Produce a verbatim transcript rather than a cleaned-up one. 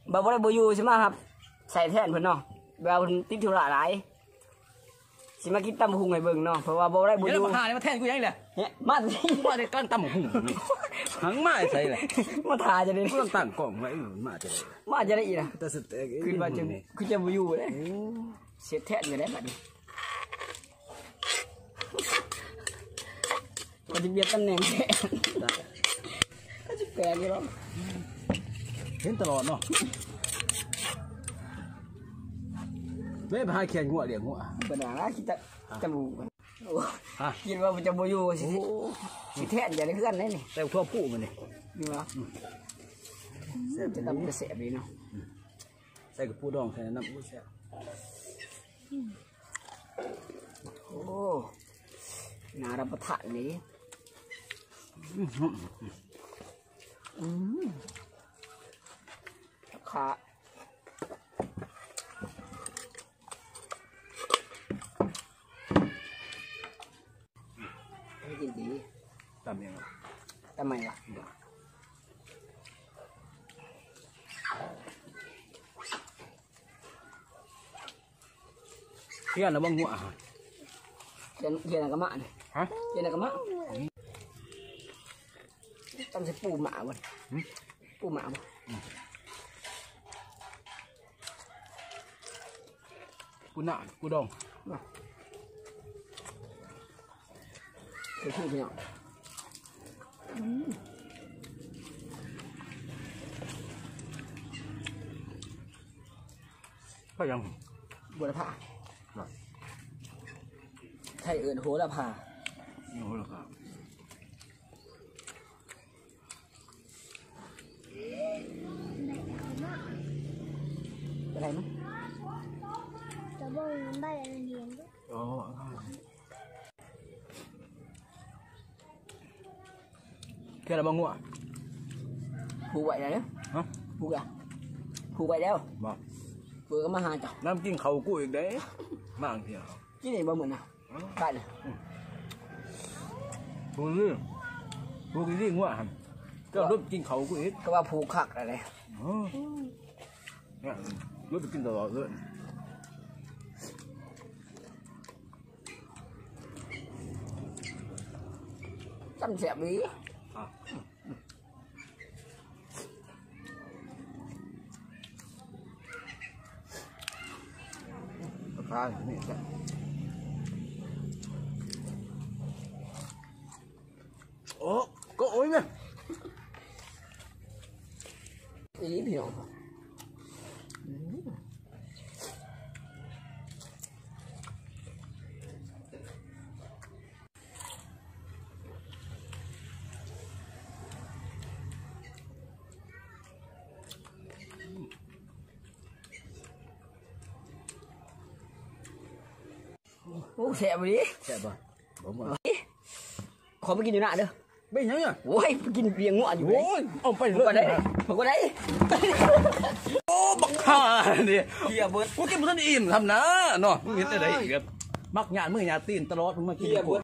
บ่บ่ได้บ่อยู่ใช่ไหมครับใส่แทนเพิ่นเนาะแบบติดธุระหลายสิมากินตำหุงให้เบิ่งเนาะเพราะว่าบ่ได้บ่อยู่มาหาเนี่ยมาแทนกูยังไงเนี่ยมาสิมาได้ก้อนตำหุงหังมาใส่เลยมาทาจะได้กูต้องตั้งกล่องไว้มาจะได้มาจะได้อีกนะแต่สุดคือว่าจะคือจะบ่อยู่เด้เสียแทนอยู่ได้บัดนี้ก็จะเบียดตำแหน่งแทนก็จะแปลกอยู่แล้วเห็นตลอดเนาะเว้ยพายเขียนหัวเลี้ยงหัวปัญหาคิดจะจมูกคิดว่ามันจะโมยูสิสิแทนอย่างนี้ขึ้นได้นี่แต่ทั่วผู้มันนี่นี่เหรอจะทำจะเสียดีเนาะใส่กับปูดองใส่น้ำปูเสียโอ้น่ารับประทานนี้อืมขากินดีตำยังไงทำไมล่ะเฮียนแล้วบ้างหัวเฮียนเฮียนกระมะเนี่ยฮะเฮียนกระมะต้องใช้ปูหมาบ่ปูหมาบ่ปูหน้าปูดองเดี๋ยวพูดไปเนาะก็ยังบัวละพาไทยเอิญโหระพาโหระพาอะไรมั้งจะบอกมันได้อะไรเรียนด้วยอ๋อแค่ละบางหัวผูกไว้แล้วฮะผูกอะผูกไว้แล้วบ่เปิดก็มาหาจ้ะน้ำกินเขากูอีกได้บางทีอ่ะกินนี่บ่เหมือนนะได้เลยผูกนี่ผูกนี่งัวหันก็รบกินเขากูอีกก็ว่าผูกขักอะไรอ๋อเนี่ยรบไปกินตลอดเลยจำเสียบีปลาเนี่ยจ้ะโอ้ก็โอ้ยเนี่ยอีนี่เพียวโอ้แสบดิแสบป่ะผมว่าขอไปกินอยู่หน้าเด้อไม่ใช่อ่ะโอ้ยกินเบียงงัวอยู่โอ้ยเอาไปเลยได้ผมก็ได้โอ้บักห่าเนี่ยเกียร์เบิร์ดพวกแกมันอิ่มทำนะเนาะมึงเห็นอะไรอีกครับมักหยาดมือหยาดตีนตลอดมึงมากิน